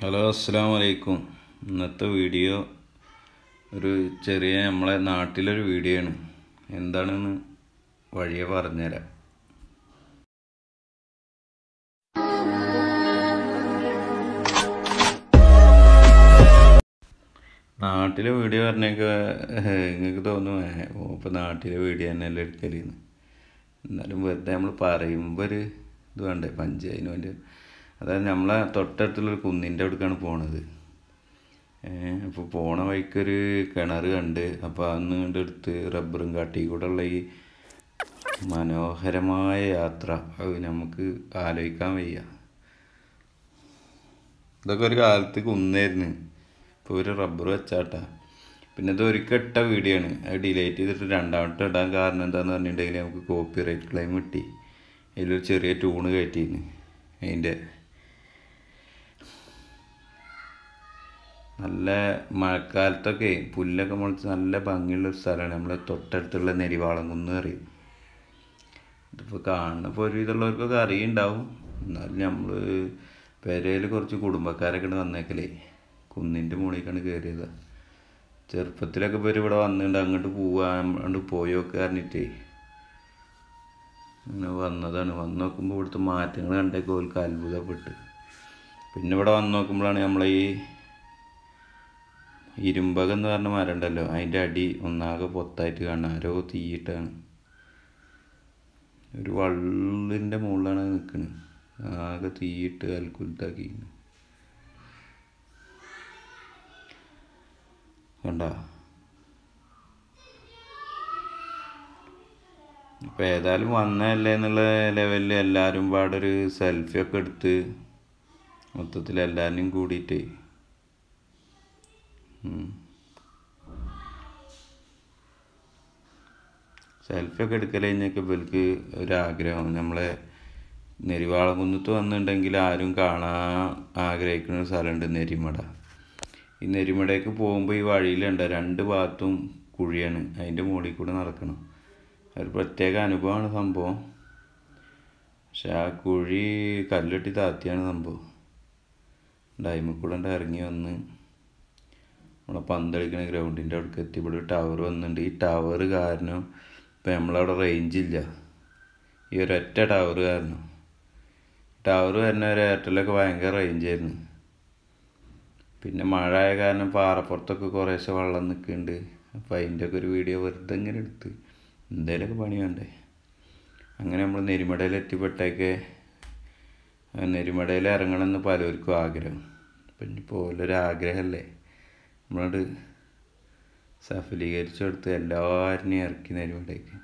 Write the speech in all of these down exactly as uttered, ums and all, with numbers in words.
Hello, അസ്സലാമു അലൈക്കും. ഇന്നത്തെ വീഡിയോ ഒരു ചെറിയ നമ്മളെ നാട്ടിലൊരു വീഡിയോ ആണ്. എന്താണെന്ന് വഴിയെ പറഞ്ഞുതരാം. നാട്ടിലെ വീഡിയോ പറഞ്ഞൊക്കെ നിങ്ങൾക്ക് തോന്നും ഇപ്പോൾ നാട്ടിലെ വീഡിയോ തന്നെയല്ലേ എടുക്കലെന്ന്. എന്നാലും വെറുതെ നമ്മൾ പറയുമ്പോൾ ഒരു ഇത് വേണ്ടേ, പഞ്ചായത്തിന് വേണ്ടി. അതായത് നമ്മളെ തൊട്ടടുത്തുള്ളൊരു കുന്നിൻ്റെ അവിടേക്കാണ് പോണത്. അപ്പോൾ പോണ വഴിക്കൊരു കിണർ കണ്ട്, അപ്പോൾ അന്ന് കണ്ട് എടുത്ത് റബ്ബറും കാട്ടി കൂടെ ഉള്ള ഈ മനോഹരമായ യാത്ര അത് നമുക്ക് ആലോചിക്കാൻ വയ്യ. ഇതൊക്കെ ഒരു കാലത്ത് കുന്നായിരുന്നു, ഇപ്പോൾ ഒരു റബ്ബർ വെച്ചാട്ടാ. പിന്നെ ഇത് ഒരിക്കൽ ഇട്ട വീഡിയോ ആണ്, അത് ഡിലീറ്റ് ചെയ്തിട്ട് രണ്ടാമത്തെ ഇടാൻ കാരണം എന്താണെന്ന് പറഞ്ഞിട്ടുണ്ടെങ്കിൽ നമുക്ക് കോപ്പി റൈറ്റ് ക്ലെയിം കിട്ടി. അതിലൊരു ചെറിയ ട്യൂണ് കയറ്റിയിരുന്നു. അതിൻ്റെ നല്ല മഴക്കാലത്തൊക്കെ പുല്ലൊക്കെ മുളച്ച് നല്ല ഭംഗിയുള്ളൊരു സ്ഥലമാണ് നമ്മളെ തൊട്ടടുത്തുള്ള നെരിവാളംകുന്ന് പറയും. ഇതിപ്പോൾ കാണുന്നപ്പോൾ ഒരുവിധമുള്ളവർക്കൊക്കെ അറിയുണ്ടാവും. എന്നാലും നമ്മൾ പെരയിൽ കുറച്ച് കുടുംബക്കാരൊക്കെ വന്നേക്കലേ കുന്നിൻ്റെ മുകളിലേക്കാണ് കയറിയത്. ചെറുപ്പത്തിലൊക്കെ പേര് ഇവിടെ വന്നിട്ടുണ്ട്, അങ്ങോട്ട് പോവാ അങ്ങോട്ട് പോയൊക്കെ പറഞ്ഞിട്ടേ അങ്ങനെ വന്നതാണ്. വന്ന് നോക്കുമ്പോൾ ഇവിടുത്തെ മാറ്റങ്ങൾ കണ്ടേക്ക് ഓൾക്ക് അത്ഭുതപ്പെട്ട്. പിന്നെ ഇവിടെ വന്ന് നോക്കുമ്പോഴാണ് നമ്മളെ ഈ ഇരുമ്പകം എന്ന് പറഞ്ഞ മരം ഉണ്ടല്ലോ, അതിൻ്റെ അടി ഒന്നാകെ പൊത്തായിട്ട് കാണുക. ആരോ തീയിട്ടാണ്, ഒരു വള്ളിൻ്റെ മുകളിലാണ് നിൽക്കുന്നത്. ആകെ തീയിട്ട് അൽക്കുലത്താക്കി കണ്ട. അപ്പോൾ ഏതായാലും വന്നതല്ലേ എന്നുള്ള ലെവലിൽ എല്ലാവരും പാടൊരു സെൽഫി ഒക്കെ എടുത്ത് മൊത്തത്തിൽ എല്ലാവരും കൂടിയിട്ട് സെൽഫി ഒക്കെ എടുക്കൽ കഴിഞ്ഞൊക്കെ ഇവർക്ക് ഒരാഗ്രഹം, നമ്മളെ നെരിവാളംകുന്നത്ത് വന്നിട്ടുണ്ടെങ്കിൽ ആരും കാണാൻ ആഗ്രഹിക്കുന്ന ഒരു സ്ഥലമുണ്ട്, നെരിമട. ഈ നെരിമടയ്ക്ക് പോകുമ്പോൾ ഈ വഴിയിലുണ്ട് രണ്ട് ഭാഗത്തും കുഴിയാണ്, അതിൻ്റെ മുകളിൽ കൂടെ നടക്കണം. ഒരു പ്രത്യേക അനുഭവമാണ് സംഭവം. പക്ഷെ ആ കുഴി കല്ലിട്ടി താത്തിയാണ് സംഭവം. ഡൈമിൽ കൂടെ ഇറങ്ങി വന്ന് നമ്മളെ പന്തളിക്കണ ഗ്രൗണ്ടിൻ്റെ അവിടേക്ക് എത്തി. ഇവിടെ ടവർ വന്നിട്ടുണ്ട്. ഈ ടവർ കാരണം ഇപ്പം നമ്മളവിടെ റേഞ്ചില്ല, ഈ ഒരൊറ്റ ടവർ കാരണം. ടവർ വരുന്ന ഒരു എയർടെല്ലൊക്കെ ഭയങ്കര റേഞ്ചായിരുന്നു. പിന്നെ മഴ ആയ കാരണം പാറപ്പുറത്തൊക്കെ കുറേശ്ശെ വെള്ളം നിൽക്കുന്നുണ്ട്. അപ്പോൾ അതിൻ്റെയൊക്കെ ഒരു വീഡിയോ വെറുതെ ഇങ്ങനെ എടുത്ത് എന്തെങ്കിലുമൊക്കെ പണി വേണ്ടേ. അങ്ങനെ നമ്മൾ നെരിമടയിൽ എത്തിപ്പെട്ടേക്ക് നെരിമടയിൽ ഇറങ്ങണമെന്ന് പലർക്കും ആഗ്രഹം. പിന്നെ പോലൊരാഗ്രഹമല്ലേ, നമ്മളോട് സഫലീകരിച്ചു കൊടുത്ത് എല്ലാവരെയും ഇറക്കി നെരിമടയ്ക്ക്.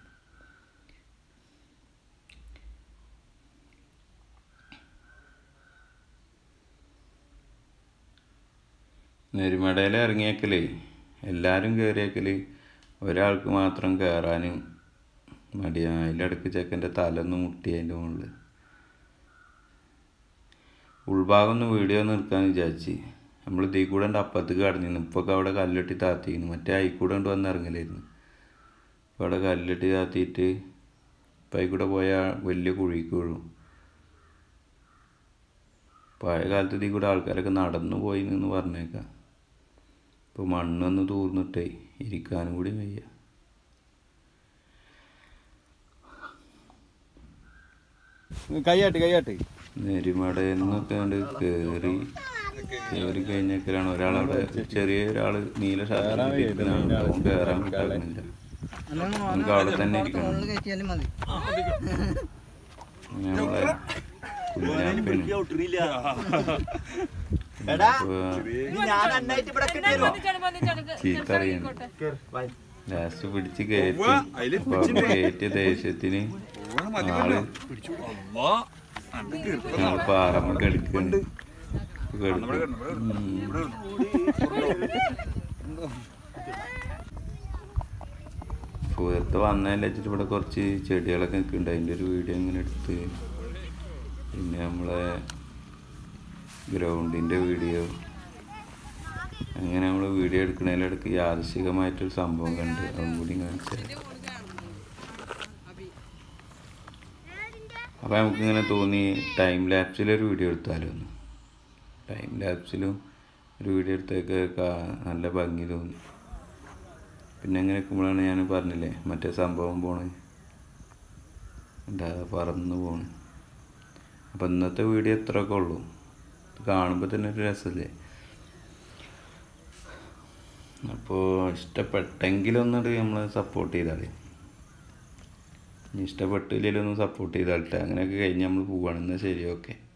നെരിമടയിൽ ഇറങ്ങിയേക്കലേ എല്ലാവരും കയറിയേക്കൽ ഒരാൾക്ക് മാത്രം കയറാനും മടിയാണ്. അതിലിടക്ക് ചെക്കൻ്റെ തലൊന്ന് മുട്ടി അതിൻ്റെ മുകളിൽ. ഉൾഭാഗം ഒന്ന് വീഡിയോ ഒന്ന് എടുക്കാമെന്ന് വിചാരിച്ച് നമ്മൾ ഇതിൽ കൂടെ ഉണ്ട് അപ്പത്തേക്ക് കടന്നിരുന്നു. ഇപ്പോൾ അവിടെ കല്ലിട്ടി താത്തിയിരുന്നു. മറ്റേ ആയിക്കൂടെ കൊണ്ട് വന്ന് ഇറങ്ങലായിരുന്നു. ഇപ്പോൾ അവിടെ കല്ലിട്ടി താത്തിയിട്ട് ഇപ്പം ആയിക്കൂടെ പോയാൽ വലിയ കുഴിക്ക് വീഴും. പഴയ കാലത്ത് ഇതിൽ കൂടെ ആൾക്കാരൊക്കെ നടന്നു പോയി എന്ന് പറഞ്ഞേക്കാം. ഇപ്പോൾ മണ്ണൊന്ന് തൂർന്നിട്ടേ ഇരിക്കാനും കൂടി വയ്യ. കയ്യാട്ട് കയ്യാട്ട് നെരിമടയിൽ നിന്നൊക്കെ കണ്ട് കയറി കയറി കഴിഞ്ഞൊക്കെയാണ് ഒരാളവിടെ ചെറിയ ഒരാൾ നീല ഷർട്ട് കയറാൻ കിട്ടാകുന്നില്ല. നമുക്ക് അവിടെ തന്നെ ഇരിക്കണം. നമ്മളെ കുഞ്ഞാപ്പയാണ് ചീത്തറിയാണ്. ലാസ്റ്റ് പിടിച്ച് കയറ്റി കയറ്റിയ ദേഷ്യത്തിന് ആള് ഞങ്ങൾ പാറമ്മ കെടുക്കുന്നുണ്ട്. വെറുതെ വന്നതിൽ വെച്ചിട്ട് ഇവിടെ കുറച്ച് ചെടികളൊക്കെ നിൽക്കുന്നുണ്ട്. അതിൻ്റെ ഒരു വീഡിയോ ഇങ്ങനെ എടുത്ത്, പിന്നെ നമ്മളെ ഗ്രൗണ്ടിൻ്റെ വീഡിയോ, അങ്ങനെ നമ്മൾ വീഡിയോ എടുക്കുന്നതിലിടയ്ക്ക് യാദൃശികമായിട്ടൊരു സംഭവം കണ്ട് അതും കൂടി കാണിച്ചത്. അപ്പോൾ നമുക്കിങ്ങനെ തോന്നി ടൈം ലാപ്സിലൊരു വീഡിയോ എടുത്താലോ ഒന്ന്. ടൈം ലാപ്സിലും ഒരു വീഡിയോ എടുത്തൊക്കെ നല്ല ഭംഗി തോന്നി. പിന്നെ അങ്ങനെ നിൽക്കുമ്പോഴാണ് ഞാൻ പറഞ്ഞില്ലേ മറ്റേ സംഭവം പോണ് എന്താ പറന്ന് പോണ്. അപ്പം ഇന്നത്തെ വീഡിയോ എത്രയൊക്കെ ഉള്ളൂ, കാണുമ്പോൾ തന്നെ ഒരു രസമല്ലേ. അപ്പോൾ ഇഷ്ടപ്പെട്ടെങ്കിലൊന്നത് നമ്മൾ സപ്പോർട്ട് ചെയ്താൽ, ഇഷ്ടപ്പെട്ടില്ലെങ്കിലും ഒന്ന് സപ്പോർട്ട് ചെയ്താട്ടെ. അങ്ങനെയൊക്കെ കഴിഞ്ഞ് നമ്മൾ പോവുകയാണ്. എന്നാൽ ശരി, ഓക്കെ.